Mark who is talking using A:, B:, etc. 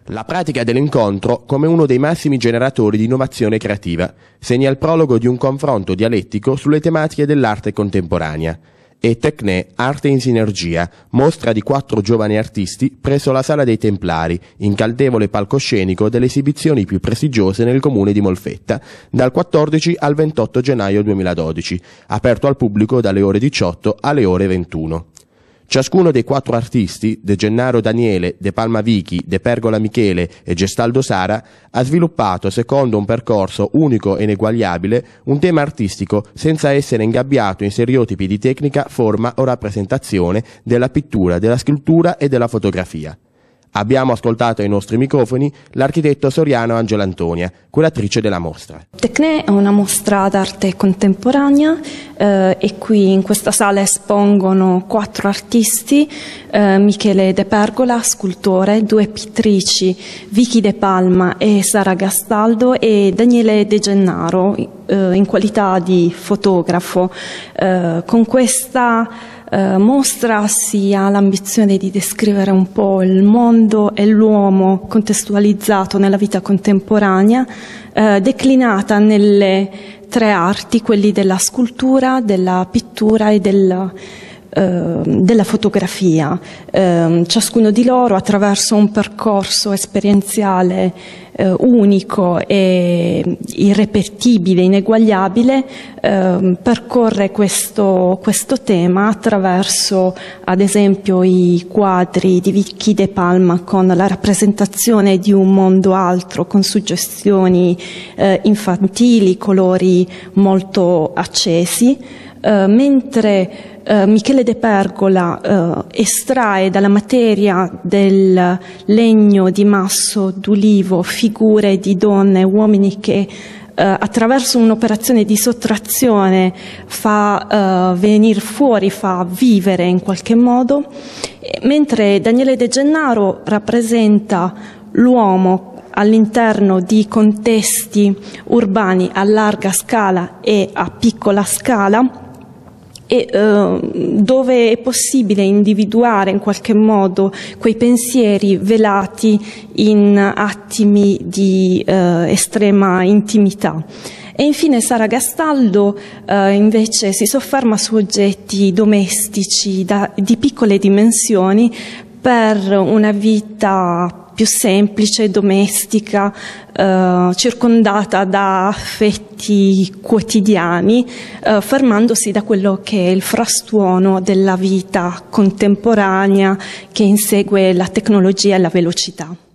A: La pratica dell'incontro come uno dei massimi generatori di innovazione creativa segna il prologo di un confronto dialettico sulle tematiche dell'arte contemporanea. E Tecnè, Arte in Sinergia, mostra di 4 giovani artisti presso la Sala dei Templari, incantevole palcoscenico delle esibizioni più prestigiose nel comune di Molfetta, dal 14 al 28 gennaio 2012, aperto al pubblico dalle ore 18 alle ore 21. Ciascuno dei 4 artisti, De Gennaro Daniele, De Palma Vichi, De Pergola Michele e Gestaldo Sara, ha sviluppato, secondo un percorso unico e ineguagliabile, un tema artistico senza essere ingabbiato in stereotipi di tecnica, forma o rappresentazione della pittura, della scultura e della fotografia. Abbiamo ascoltato ai nostri microfoni l'architetto Soriano Angela Antonia, curatrice della mostra.
B: Tecnè è una mostra d'arte contemporanea e qui in questa sala espongono 4 artisti, Michele De Pergola, scultore, 2 pittrici, Vicky De Palma e Sara Gastaldo, e Daniele De Gennaro in qualità di fotografo. Con questa mostra si ha l'ambizione di descrivere un po' il mondo e l'uomo contestualizzato nella vita contemporanea, declinata nelle 3 arti, quelli della scultura, della pittura e della fotografia. Ciascuno di loro, attraverso un percorso esperienziale unico e irripetibile, ineguagliabile, percorre questo tema attraverso, ad esempio, i quadri di Vicky De Palma con la rappresentazione di un mondo altro, con suggestioni infantili, colori molto accesi, mentre Michele De Pergola estrae dalla materia del legno di masso d'ulivo figure di donne e uomini che attraverso un'operazione di sottrazione fa venire fuori, fa vivere in qualche modo, mentre Daniele De Gennaro rappresenta l'uomo all'interno di contesti urbani a larga scala e a piccola scala, e dove è possibile individuare in qualche modo quei pensieri velati in attimi di estrema intimità. E infine Sara Gastaldo invece si sofferma su oggetti domestici di piccole dimensioni per una vita più semplice, domestica, circondata da affetti quotidiani, fermandosi da quello che è il frastuono della vita contemporanea che insegue la tecnologia e la velocità.